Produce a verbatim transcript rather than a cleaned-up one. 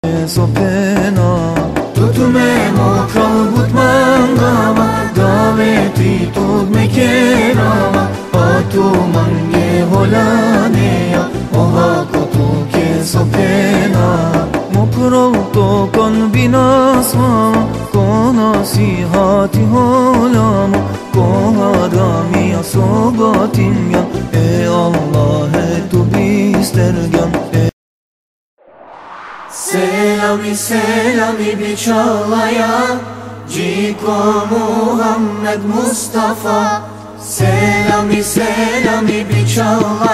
sopena tutume mo pravut mangama daveti tog me kerama atu mange holane ya oha ko tu ke sopena mo pravto kon binasma ko nasihati holamo ko adami sobatin ya ey Allah tu bistergan. Selami selami bir çalaya Ciko Muhammed Mustafa Selami selami bir çalaya